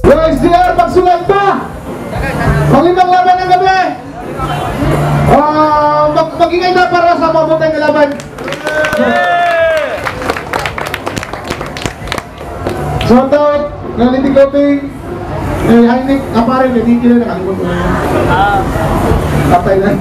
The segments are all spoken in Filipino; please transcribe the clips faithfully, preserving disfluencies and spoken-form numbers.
Yung S D R, pagsulat pa! Panglimang laban ng gabi! Uh, mag Mag-ingay na para sa mabutay na laban! Shout out! Nalitig Loping! Eh, Heinik, aparin, hindi kila nakalimot mo na yan. Patay na.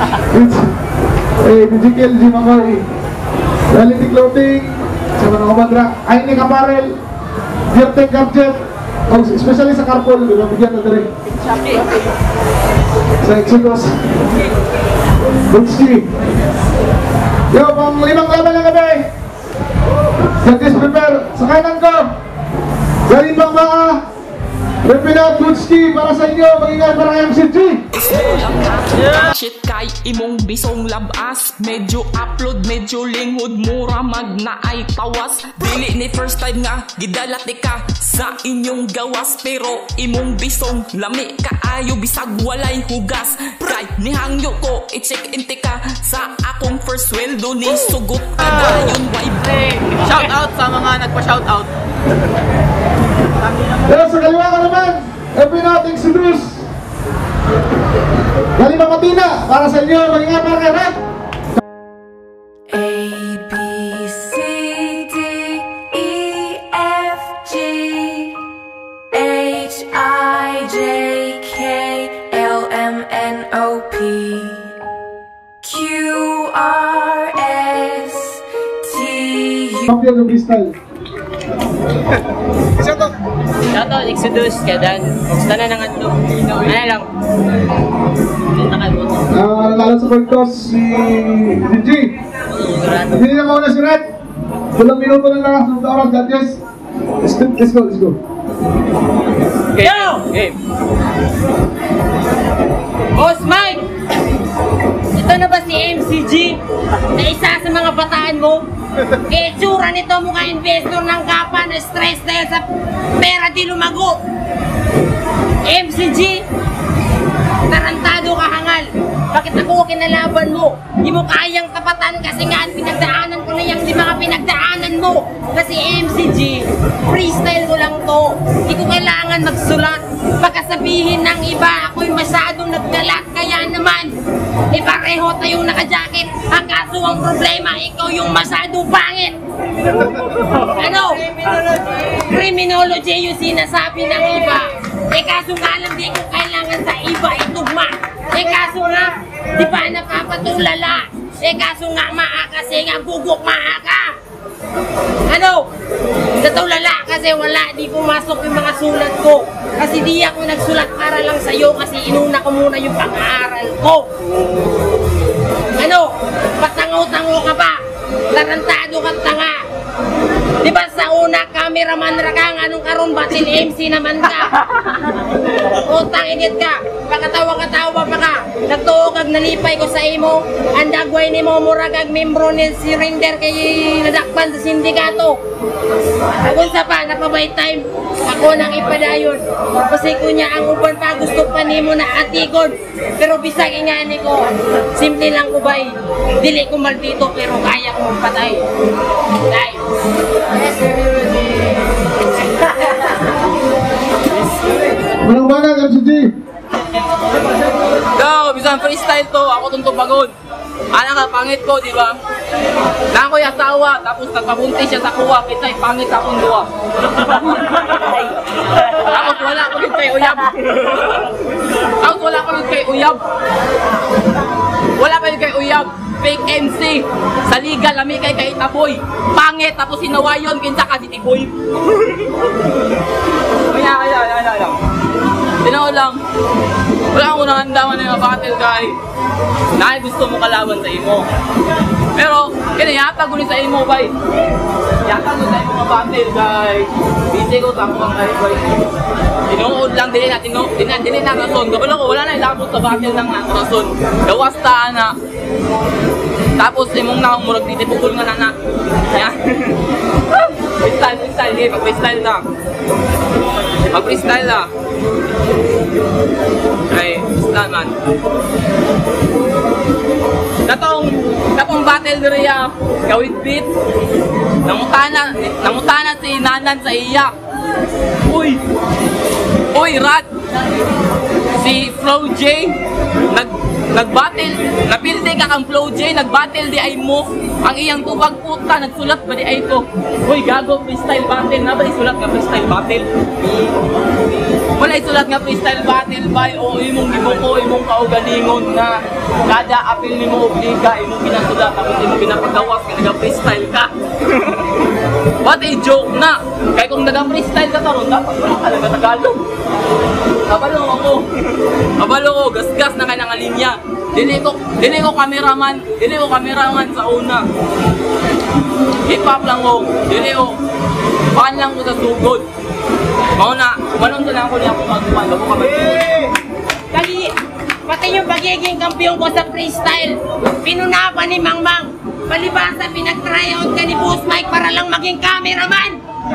Eh, D J K L, G Makoy. Nalitig Loping! Sa mga kumadra, Heinik, aparel! Jertek Gadget! Oh, especially sa carpool, bigyan na rin. Sa Exodus. Butski. Yo, pang limang laban ng gabi. Judges prepare. Sa kanan ko. Sa limang mga Repinat Butski para sa inyo. Mag-ingat para kay M C G. Shit kay imong bisong labas. Medyo upload, medyo lingod. Mura magna ay tawas. Dili ni first time nga gidalat ni ka sa inyong gawas. Pero imong bisong lami kaayo bisag walay hugas. Kay nihangyo ko i-check inti ka sa akong first sweldo ni sugot kadayon wife. Shout out sa mga nagpa-shout out. Pero sa kaliwa ka naman, Repinat Exodus. Kalimang Matina para sa inyo. Mag-ingat para kayo, ha? A, B, C, D, E, F, G, H, I, J, K, L, M, N, O, P, Q, R, S, T, U. Champion ng freestyle. Shoutout Exodus, Kedan. Gusto na ng ano. Ano lang. Ah, lalo sa pagtos si D J. Hindi na muna si Red. Walang minuto na lang sa oras, judges. Let's go, let's go, let's go. Yo! Game. Boss Mike! Ito na ba si M C G? Na isa sa mga bataan mo? Kaya tsura nito mukha investor ng kapa na stress dahil sa pera di lumago. M C G, tarantado ka hangal. Bakit ako kinalaban mo? Di mo kayang tapatan kasi nga pinagdaanan ko na yung di mga pinagdaanan mo. Kasi M C G, freestyle ko lang to. Di ko kailangan magsulat. Baka sabihin ng iba ako'y masyadong nagkalat. Kaya naman, eh pareho tayong naka-jacket. Ang kaso ang problema, ikaw yung masyadong pangit. Ano? Criminology yung sinasabi ng iba. Eh kaso nga lang di ko kailangan sa iba itugma. Eh kaso nga, di pa napapatulala. Eh kaso nga maa kasi nga gugok maa ka. Ano? Natulala kasi wala, di pumasok yung mga sulat ko. Kasi di ako nagsulat para lang sa'yo kasi inuna ko muna yung pang-aaral ko. Ano? Patango-tango ka ba? Tarantado ka tanga. Di ba sa una, cameraman ra kang anong karon batil M C naman ka? Utang init ka, pakatawa-katawa pa ka. Nagtuog ag nalipay ko sa imo. Ang dagway ni mo murag ag membro ni si Rinder kay nadakpan sa sindikato. Agon sa pa, napabay time, ako nang ipadayon. Kasi kunya ang uban pa gusto pa nimo na atigod. Pero bisag ingani ko, simple lang ko bay. Dili ko maldito pero kaya ko magpatay. Dai. Manang-manang M C G. Go, bisan freestyle to, ako tong tupagod. Anak ka, pangit ko, di ba? Na ako'y asawa, tapos nagpabuntis siya sa kuwa, kita'y pangit akong duwa. Tapos wala ko rin kay uyab. Tapos wala ko rin kay uyab. Wala pa rin kay uyab. Fake M C. Sa liga, lami kay kay Taboy. Pangit, tapos sinawayon, kinsa ka si Tiboy. Kaya, kaya, kaya, kaya. Tinaw lang. Wala akong nangandaman na yung battle guy. Dahil gusto mo kalaban sa imo. Pero, kinayatag ko rin sa imo, bay. Yatag ko sa imo mga battle guy. Busy ko, takot kayo, bay. Tinuod lang, dili na, tinuod, dili na, dili na rason. Kapala ko, wala na ilabot sa battle ng rason. Gawas taan na. Tapos, imong na, murag dito, pukul nga na na. Ayan. Freestyle, freestyle, eh, mag-freestyle na. Mag-freestyle na. Ay, freestyle man. Katong, katong battle niya, gawin beat. Namutana, namutana si Nanan sa iya. Uy! Uy, Rat! Si Flow J, nag, nag-battle, napildi ka kang Flow J, nag-battle di ay mo. Ang iyang tubag puta, nagsulat ba di ay ko? Uy, gago, freestyle battle na ba? Isulat nga freestyle battle? Wala isulat nga freestyle battle ba? O imong gibuko, imong kaugalingon nga kada apil ni mo obliga, imong pinasulat, tapos imong pinapagawas ka, nag-freestyle ka. What a joke na! Kaya kung nag-freestyle ka taron, dapat wala ka lang Tagalog. Kabalo ako. Kabalo ko, gas-gas na kaya nga linya. Dili ko, dili ko cameraman, dili ko cameraman sa una. Hip-hop lang ko, dili ko. Fan lang ko sa sugod. Mauna, manong to lang ako niya kung magkuhan. Bago ka mag-sugod. Kali, pati yung pagiging kampiyon ko sa freestyle, pinunapan ni Mang Mang. Palibasa, pinag-tryout ka ni Boss Mike para lang maging cameraman.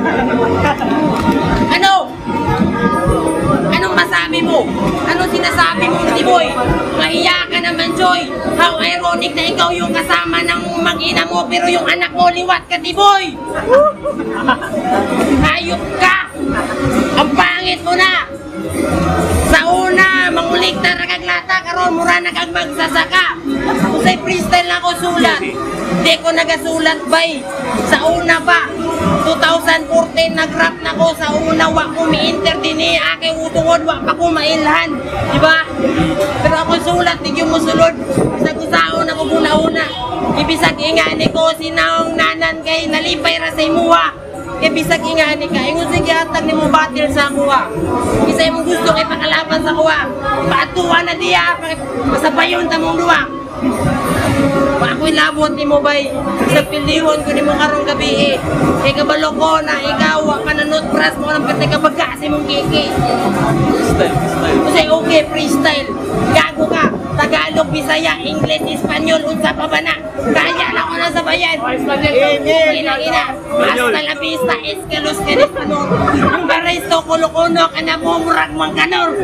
Ano? Anong masabi mo? Anong sinasabi mo, Tiboy? Mahiya ka naman, Joy. How ironic na ikaw yung kasama ng mag-ina mo, pero yung anak mo liwat ka, Tiboy. Hayop ka. Ang pangit mo na. Sa una, mangulik na nakaglata, karon mura na kag magsasaka. Kung sa'y freestyle na ako sulat, di ko nagasulat bay. Sa una pa, two thousand fourteen nag-rap na ko sa una, wa ko mi-enter din eh, aking utungod, wa pa ko mailhan. Diba? Pero ako sulat, di yung musulod. Sa gusaon ako una-una. Ibisag ingani ko, sinaong nanan kay nalipay ra sa imuha. Kaya bisag ingani ka, ingon sige atag ni mo battle sa kuha. Isa yung gusto kay pakalaban sa kuha. Paatuwa na diya, pasabayon ta mong duwa. Pa ako'y labot ni mo bay, sa pilihon ko ni mo karong gabi eh. Kaya kabalo ko na ikaw, ka na notbras mo ng pati kabaga si mong kiki. Freestyle, freestyle. Kasi okay, freestyle. Gago ka. Tagalog, Bisaya, English, Espanyol, unsa pa ba na? Kaya lang ko na sa bayan. Ina-ina. Hasta la vista, escalos ka ni Panor. Yung baristo, kulukuno ka na mo, murag mang kanor.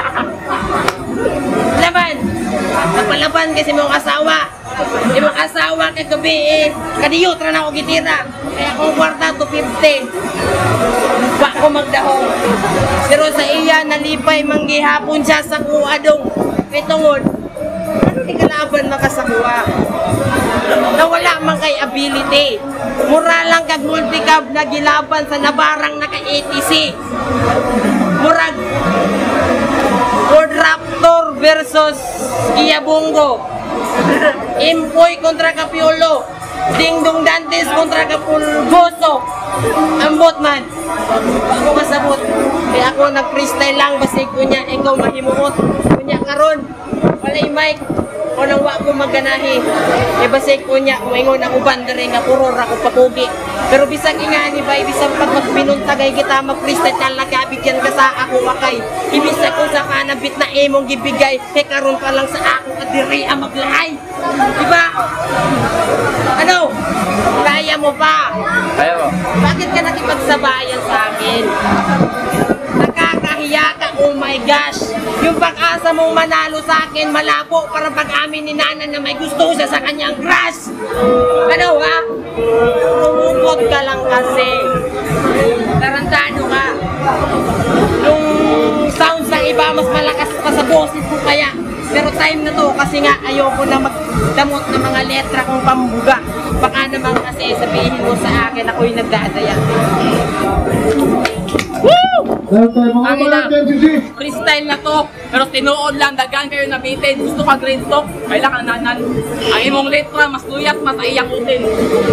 Laban. Napalaban kasi mong asawa. Yung mga asawa kay gabi eh. Kadiyot ra na ako gitira. Kaya kung kwarta to fifty. Wa ko magdahong. Pero sa iya, nalipay, manggihapon siya sa kuadong. Kay tungod, ano di kalaban makasakuha? Nawala man kay ability. Mura lang kag multicab na gilaban sa nabarang naka-A T C. Murag Ford Raptor versus Kia Bongo. Impoy kontra Capiolo. Dingdong Dantes kontra Capulgoso. Ambot man. Ako kasabot. Kaya ako nag-freestyle lang. Basig ko niya. Ikaw mahimuot. Kunya karon. Walay mic. O nang wa ko maganahi. E basig ko niya. Umingon ang uban dere nga puro ra ko papugi. Pero bisag ingani ba. Bisag pag magbinuntagay kita mag-freestyle talaga. Bigyan ka sa ako wakay. Ibisag ko sa kanabit na imong gibigay. E karon pa lang sa ako kadiri ang maglahay. Diba? Ano? Kaya mo pa? Kaya mo. Bakit ka nakipagsabayan sa akin? Nakakahiya ka, oh my gosh. Yung pag-asa mong manalo sa akin, malabo para pag-amin ni Nana na may gusto siya sa kanyang crush. Ano ha? Tumukot ka lang kasi. Tarantado ka. Yung sounds ng iba, mas malakas pa sa boses ko kaya. Pero time na to kasi nga ayoko na magdamot ng mga letra kong pambuga. Baka naman kasi sabihin mo sa akin ako'y nagdadaya. Woo! Mga Ang ina, mga G G. freestyle na to, pero tinuod lang, dagan kayo nabitin. Gusto ka green talk, kailangan nanan. Ang imong letra, mas luyat, mas aiyak utin.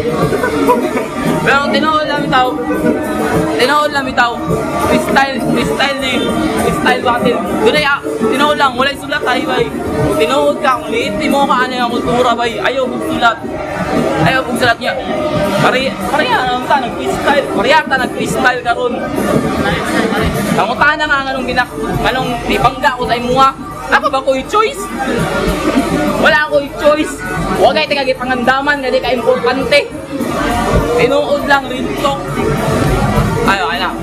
Pero tinuod lang itaw, tinuod lang itaw, freestyle, freestyle ni, freestyle battle. Gulay, ah, tinuod lang, walay sulat tayo bay. Tinuod ka, kung liitin mo ka, ano yung kultura bay, ayaw kong sulat. Ayaw kong sulat niya. Pari, pariya na ta, nag-freestyle, pariya ta, nag-freestyle ka ron. Kamutaan na nga anong ginak, anong ibangga ko sa imuha. Ako ba ko i-choice? Wala ako i-choice. Huwag kayo tingagi pangandaman, hindi ka importante. Tinuod lang rin to. Ayo, ay na.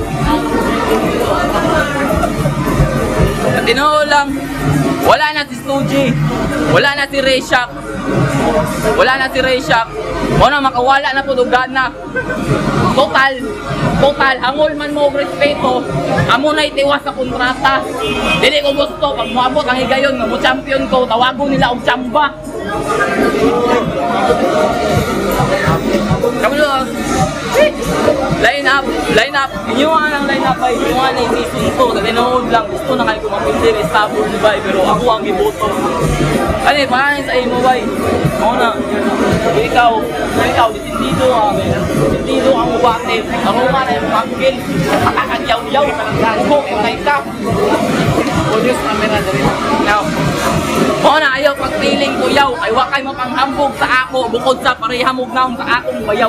Tinuod lang. Wala na si Suji. Wala na si Rayshak. Wala na si Rayshak. Wala makawala na po, dugan na. Total, total, hangol man mo og respeto, amo na itiwas sa kontrata. Dili ko gusto, pag moabot ang higayon nga mo champion ko, tawagon nila og chamba. Kami doon, line up, line up, inyuhan ang line up ay inyuhan na season two, kasi nanood lang, gusto na kayo kumapindir, stable ba, pero ako ang iboto. Ano eh, paano sa imo ba? Oo na, ikaw, ikaw, disindido ka, disindido ang ubate, ako nga na yung pagkil, katakagyaw-yaw, ugo, yung naika. Audios camera na rin. Now, oo na, ayaw pagpiling ko yaw, ay wakay mapanghambog sa ako, bukod sa parehamog naong sa akong bayaw.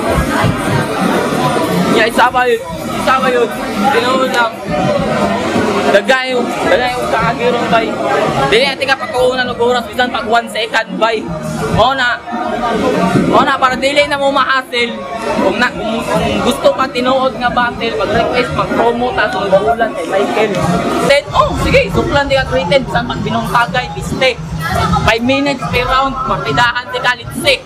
Yeah, isa ba yun? Isa ba yun? Tinoon lang. Dagay yung, dagay yung kakagirong bay. Dili natin ka pagkaunan ng oras, bisan pag one second bay. Oo na, oo na, para dili na mo ma-hassle. Kung, na, kung, kung gusto pa tinuod nga battle, mag-request, mag-promo, tapos mag-ulan kay Michael. Then, oh, sige, suklan di ka created, bisan pag binungtagay, piste. five minutes per round, mapidahan di ka litse.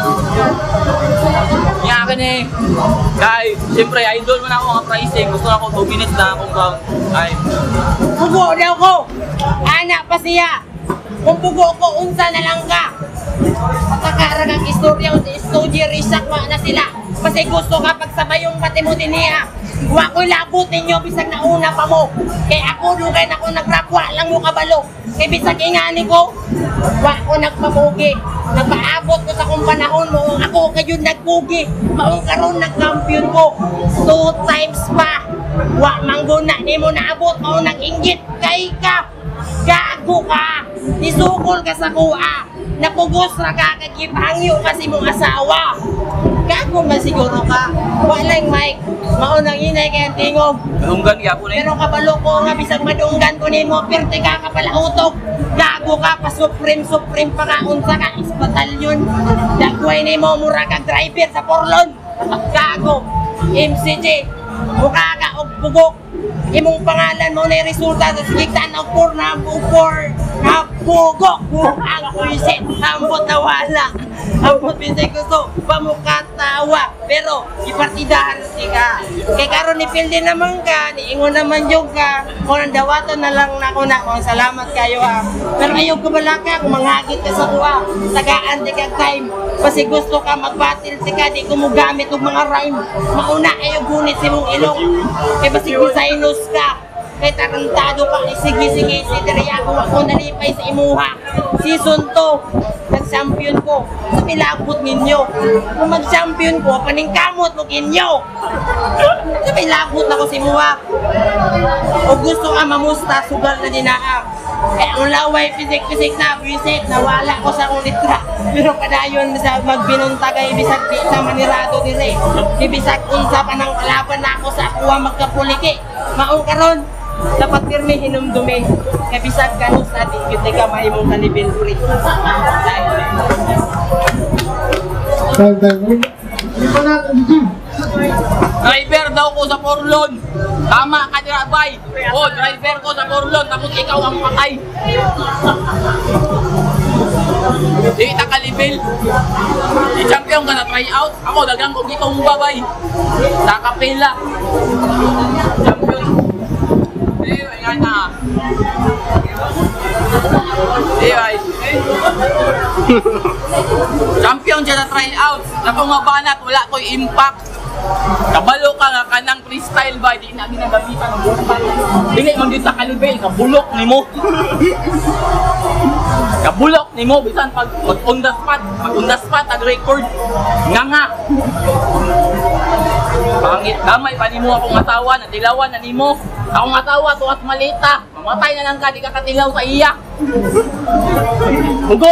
Nga ka na eh. Kaya, siyempre, idol mo na ako ang pricing. Gusto na ako two minutes na akong round. Ay. Pugo daw ko! Anak pa siya! Kung pugo ko, unsa na lang ka! Pagkakaarag ang istorya o studio resak mo na sila. Kasi gusto ka pagsabay yung pati mo din niya. Huwag ko'y labot ninyo, bisag na una pa mo. Kaya ako, lugay na ako nagrapwa lang mo kabalo. Kaya bisag ingani ko, huwag ko nagpamugi. Nagpaabot ko sa kong panahon mo, ako kayo nagpugi. Maong karon nag-champion ko, two times pa. Huwag mangguna, ni mo naabot, maong nag-inggit kay ka. Gago ka, nisukol ka sa kuha. Napugos na ka, kagipangyo kasi mong asawa. Gago man siguro ka. Walang mic, maunang inay kayang tingog. Madunggan kaya po na yun. Pero kabalo ko nga, bisag madunggan ko nimo, pirte ka ka pala utok. Gago ka, pa supreme, supreme pa ka, unsa ka, isbatalyon. Dagway nimo, mura ka driver sa Porlon. Gago, M C J, mukha ka og bugok. Imong pangalan mo na resulta sa sigigtan ng four na four na bugok. Ang kuisit, ambot na wala. Ambot bisay gusto, pamukatawa. Pero, ipartidahan si ka. Kay karon ni Pilde naman ka, niingon naman yung ka. Kung nandawato na lang na ko na, kung salamat kayo ha. Pero ayaw ko bala ka, kung manghagit ka sa kuha. Tagaan di ka time. Kasi gusto ka magbatil si ka, di ko mo gamit ng mga rhyme. Mauna ayaw gunit si mong ilong. Kaya basi designers ka. Kaya tarantado ka, sige-sige, si Deriago ako nalipay sa imuha. Season two, nag-champion ko. Sabi labot ninyo. Kung mag-champion ko, paningkamot mo kinyo. Sabi labot na ko si imuha. O gusto ka mamusta, sugal na dinaa. Eh, ang laway, pisik-pisik na, visit, nawala ko sa akong litra. Pero kadayon sa magbinunta kay bisag di sa manirado dire. Ibisag unsa pa ng kalaban na ako sa akuha magkapuliki. Maong karon, dapat pirmi hinumdumi. Kay bisag kanus sa di gyud ka mahimong kalibil free. Time, time. Hindi pa natin, Jim. Driver daw ko sa Porlon. Tama ka dira bay. O, driver ko sa Porlon, tapos ikaw ang patay. Di ta kalibil. Di champion ka na try out. Ako dagang kog ikaw mo babay. Sa kapila. Champion. Di nga na. Di ay. Champion siya na try out. Ako nga banat, wala ko'y impact. Kabalo ka nga kanang freestyle ba, di na ginagamitan ng buhay. Dili man dito sa kalibel, kabulok ni mo. Kabulok ni mo, bisan pag mag on the spot, mag on the spot, ag-record. Nga nga. Pangit, damay pa ni mo akong asawa, natilawan na ni mo. Akong asawa, tuwas malita. Mamatay na lang ka, di ka katilaw sa iya. Hugo!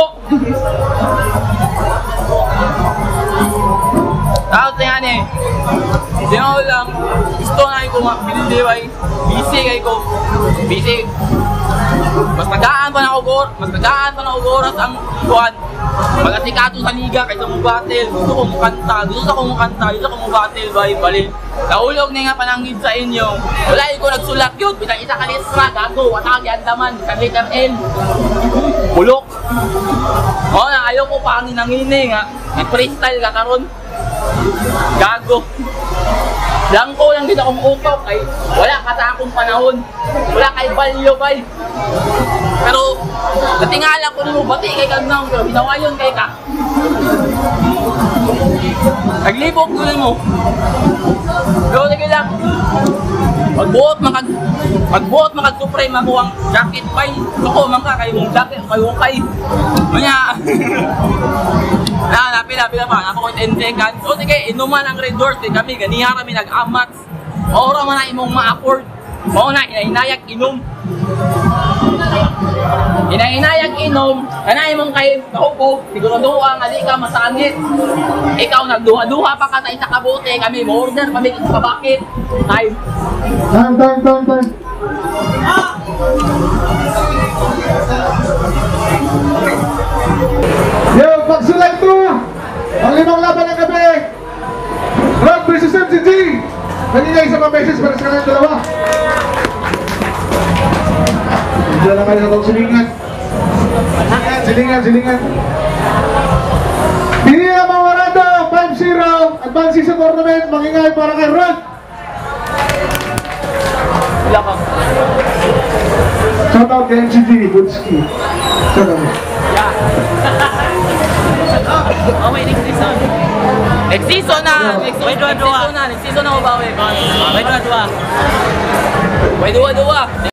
Tapos na yan eh. Sino lang, gusto na ko nga, piniliway. Busy kayo ko. Busy. Mas nagaan pa na ako, mas nagaan pa na ako oras ang buwan. Mag-asikato sa liga kaysa mo battle. Gusto ko mo kanta, gusto ko mo kanta, gusto ko mo battle, bye, bali. Naulog na nga pananggid sa inyo. Wala ko nagsulak yun, bitang isa ka litra, gago, watag yan naman, bitang letter L. Bulok. O na, ayaw ko pangin ang ini nga. Nag-freestyle ka karon. Gago. Langko lang din akong upaw kay wala ka sa akong panahon. Wala kay balyo bay. Pero natingala ko nimo bati kay kagnaw pero hinawayon kay ka. Naglibog ko mo. Pero sige lang. Magbuot makag magbuot makag supreme ako ang jacket bay. Ako man ka kay mong jacket kay mong kay. Unya. Ah, napila pila pa. Ako ko ten seconds. O sige, inuman ang Red Doors kay kami ganiha kami nag-amat. Ora man na imong ma-afford. Mao na inainayag inom. Inainayag inom, kanay mong kay kaupo, siguro ang ali ka masangit. Ikaw nagduha-duha pa ka sa isa ka bote, kami mo-order, kami sa bakit. Time. Time, time, time, time. Yo, pagsulay to! Ang limang laban ng gabi! Rock versus M C G! Kanina isa pa beses para sa kanilang dalawa. Hindi lang kayo sa itong silingan. Silingan, silingan. Pinila Mawarado, five zero. Advance sa tournament, mangingay para kay Rock. Wala ka. Shout out kay M C G, Budski. Shout out. Oh, wait, next season. Next season na! Next season, next season na! Next season na ako ba? May dua-dua. May dua-dua.